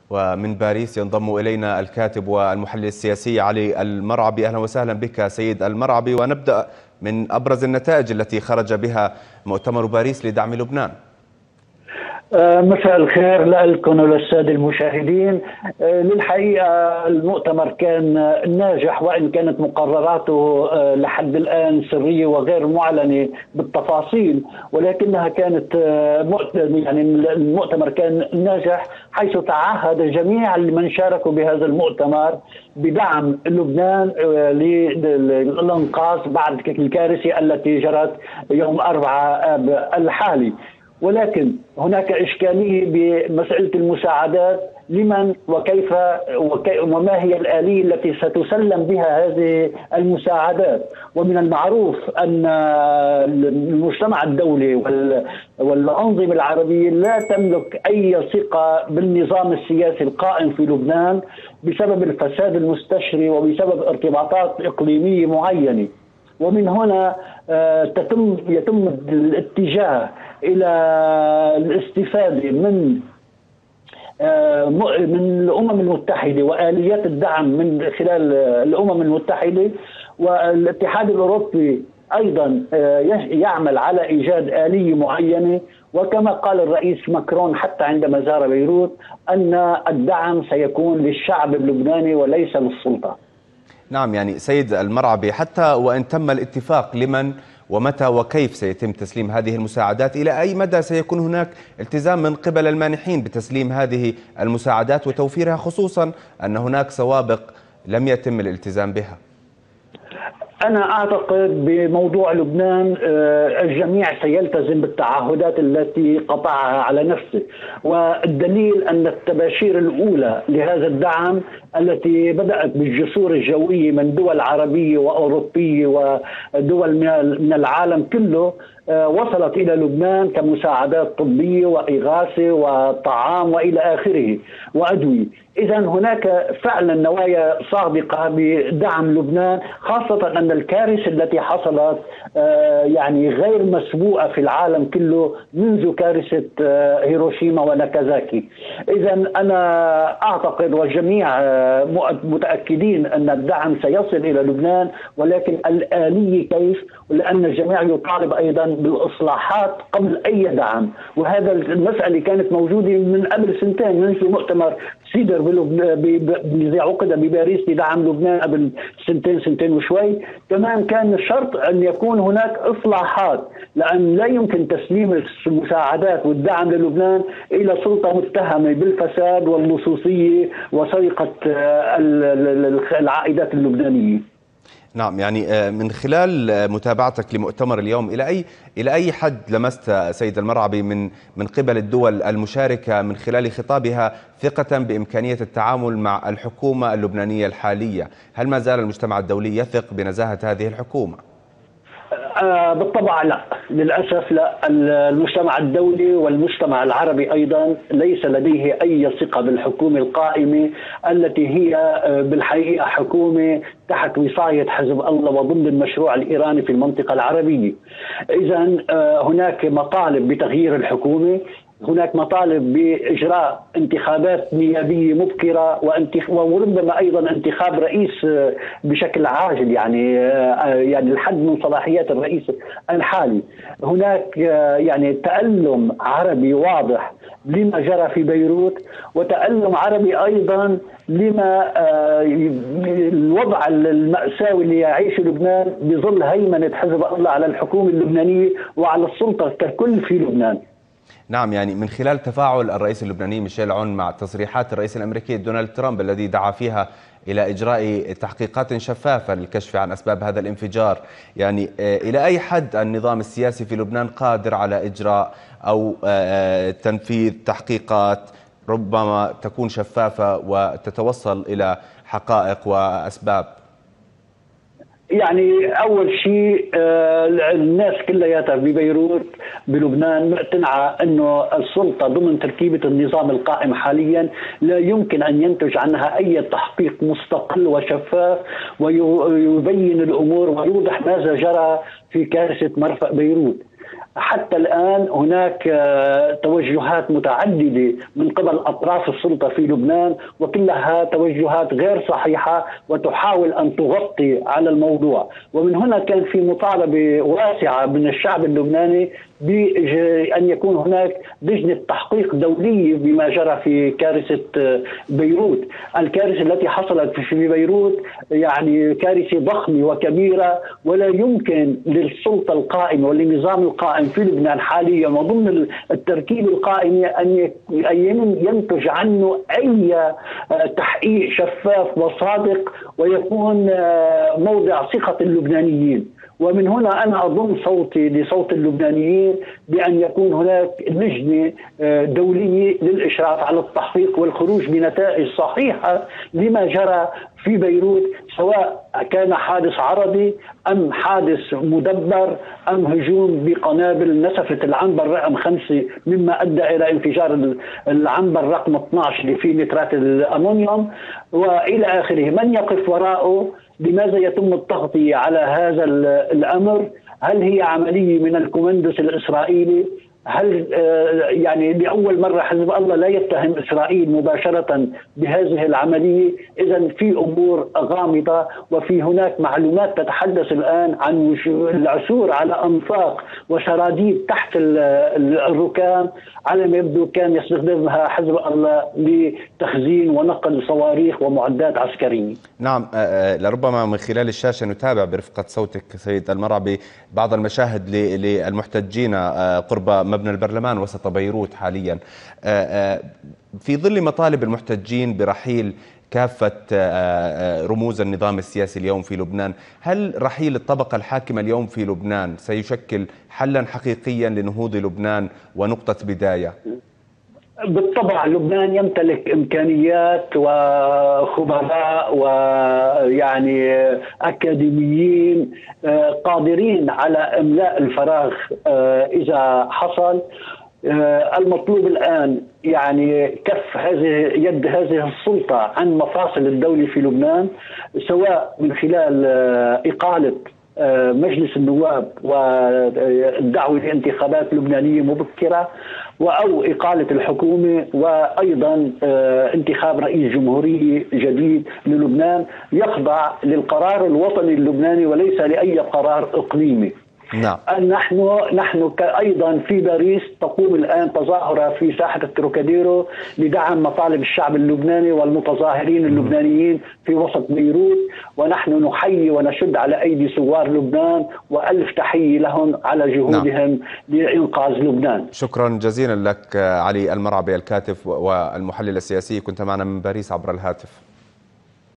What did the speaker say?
ومن باريس ينضم إلينا الكاتب والمحلل السياسي علي المرعبي. أهلا وسهلا بك سيد المرعبي، ونبدأ من أبرز النتائج التي خرج بها مؤتمر باريس لدعم لبنان. مساء الخير لكم وللسادة المشاهدين. للحقيقة المؤتمر كان ناجح، وإن كانت مقرراته لحد الآن سرية وغير معلنة بالتفاصيل، ولكنها كانت يعني المؤتمر كان ناجح، حيث تعهد جميع من شاركوا بهذا المؤتمر بدعم لبنان للإنقاذ بعد الكارثة التي جرت يوم 4 آب الحالي. ولكن هناك إشكالية بمسألة المساعدات، لمن وكيف وما هي الآلية التي ستسلم بها هذه المساعدات. ومن المعروف أن المجتمع الدولي والأنظمة العربية لا تملك أي ثقة بالنظام السياسي القائم في لبنان بسبب الفساد المستشري وبسبب ارتباطات إقليمية معينة. ومن هنا يتم الاتجاه إلى الاستفادة من الأمم المتحدة وآليات الدعم من خلال الأمم المتحدة، والاتحاد الأوروبي أيضا يعمل على إيجاد آلية معينة. وكما قال الرئيس ماكرون حتى عندما زار بيروت أن الدعم سيكون للشعب اللبناني وليس للسلطة. نعم، يعني سيد المرعبي، حتى وإن تم الاتفاق لمن ومتى وكيف سيتم تسليم هذه المساعدات، إلى أي مدى سيكون هناك التزام من قبل المانحين بتسليم هذه المساعدات وتوفيرها، خصوصا أن هناك سوابق لم يتم الالتزام بها؟ أنا أعتقد بموضوع لبنان الجميع سيلتزم بالتعهدات التي قطعها على نفسه، والدليل أن التباشير الأولى لهذا الدعم التي بدأت بالجسور الجوية من دول عربية وأوروبية ودول من العالم كله وصلت إلى لبنان كمساعدات طبية وإغاثة وطعام وإلى آخره وأدوية. إذا هناك فعلا نوايا صادقة بدعم لبنان، خاصة أن الكارثة التي حصلت يعني غير مسبوقة في العالم كله منذ كارثة هيروشيما وناكازاكي. إذا أنا أعتقد والجميع متأكدين أن الدعم سيصل إلى لبنان، ولكن الآلية كيف؟ لأن الجميع يطالب أيضا بالإصلاحات قبل أي دعم، وهذا المسألة كانت موجودة من قبل سنتين منذ مؤتمر سيدر الذي عقد بباريس لدعم لبنان قبل سنتين وشوي. كمان كان الشرط أن يكون هناك إصلاحات، لأن لا يمكن تسليم المساعدات والدعم للبنان إلى سلطة متهمة بالفساد واللصوصية وسرقة العائدات اللبنانية. نعم، يعني من خلال متابعتك لمؤتمر اليوم، إلى أي حد لمست سيد المرعبي من قبل الدول المشاركة من خلال خطابها ثقة بإمكانية التعامل مع الحكومة اللبنانية الحالية؟ هل ما زال المجتمع الدولي يثق بنزاهة هذه الحكومة؟ بالطبع لا، للأسف لا. المجتمع الدولي والمجتمع العربي أيضا ليس لديه أي ثقة بالحكومة القائمة التي هي بالحقيقة حكومة تحت وصاية حزب الله وضمن المشروع الإيراني في المنطقة العربية. إذا هناك مطالب بتغيير الحكومة، هناك مطالب بإجراء انتخابات نيابية مبكرة وربما أيضا انتخاب رئيس بشكل عاجل، يعني الحد من صلاحيات الرئيس الحالي. هناك يعني تألم عربي واضح لما جرى في بيروت، وتألم عربي أيضا لما الوضع المأساوي اللي يعيشه لبنان بظل هيمنة حزب الله على الحكومة اللبنانية وعلى السلطة ككل في لبنان. نعم، يعني من خلال تفاعل الرئيس اللبناني ميشيل عون مع تصريحات الرئيس الأمريكي دونالد ترامب الذي دعا فيها إلى إجراء تحقيقات شفافة للكشف عن أسباب هذا الانفجار، يعني إلى أي حد النظام السياسي في لبنان قادر على إجراء أو تنفيذ تحقيقات ربما تكون شفافة وتتوصل إلى حقائق وأسباب؟ يعني أول شيء الناس كلها ببيروت بلبنان مقتنعة أنه السلطة ضمن تركيبة النظام القائم حاليا لا يمكن أن ينتج عنها أي تحقيق مستقل وشفاف ويبين الأمور ويوضح ماذا جرى في كارثة مرفأ بيروت. حتى الآن هناك توجهات متعددة من قبل أطراف السلطة في لبنان، وكلها توجهات غير صحيحة وتحاول أن تغطي على الموضوع. ومن هنا كان في مطالبة واسعة من الشعب اللبناني بأن يكون هناك لجنة تحقيق دولية بما جرى في كارثة بيروت. الكارثة التي حصلت في بيروت يعني كارثة ضخمة وكبيرة، ولا يمكن للسلطة القائمة وللنظام القائم في لبنان حاليا وضمن التركيب القائم أن ينتج عنه أي تحقيق شفاف وصادق ويكون موضع ثقة اللبنانيين. ومن هنا أنا أضم صوتي لصوت اللبنانيين بأن يكون هناك لجنة دولية للإشراف على التحقيق والخروج بنتائج صحيحة لما جرى في بيروت، سواء كان حادث عرضي أم حادث مدبر أم هجوم بقنابل نسفت العنبر رقم 5 مما أدى إلى انفجار العنبر رقم 12 اللي فيه نترات الأمونيوم وإلى آخره. من يقف وراءه؟ لماذا يتم التغطية على هذا الأمر؟ هل هي عملية من الكومندوس الإسرائيلي؟ هل يعني لأول مرة حزب الله لا يتهم إسرائيل مباشرة بهذه العملية؟ إذن في أمور غامضة، وفي هناك معلومات تتحدث الآن عن العثور على أنفاق وسراديب تحت الركام على ما يبدو كان يستخدمها حزب الله لتخزين ونقل صواريخ ومعدات عسكرية. نعم، لربما من خلال الشاشة نتابع برفقة صوتك سيد المرعبي بعض المشاهد للمحتجين قرب مبنى البرلمان وسط بيروت حاليا، في ظل مطالب المحتجين برحيل كافة رموز النظام السياسي اليوم في لبنان. هل رحيل الطبقة الحاكمة اليوم في لبنان سيشكل حلا حقيقيا لنهوض لبنان ونقطة بداية؟ بالطبع لبنان يمتلك إمكانيات وخبراء ويعني أكاديميين قادرين على إملاء الفراغ إذا حصل. المطلوب الآن يعني كف يد هذه السلطة عن مفاصل الدولة في لبنان، سواء من خلال إقالة مجلس النواب والدعوة لانتخابات لبنانية مبكرة، أو إقالة الحكومة، وأيضا انتخاب رئيس جمهورية جديد للبنان يخضع للقرار الوطني اللبناني وليس لأي قرار إقليمي. نعم. نحن أيضا في باريس تقوم الآن تظاهرة في ساحة التروكاديرو لدعم مطالب الشعب اللبناني والمتظاهرين اللبنانيين في وسط بيروت، ونحن نحيي ونشد على أيدي ثوار لبنان وألف تحية لهم على جهودهم. نعم. لإنقاذ لبنان. شكرا جزيلا لك علي المرعبي الكاتب والمحلل السياسي، كنت معنا من باريس عبر الهاتف.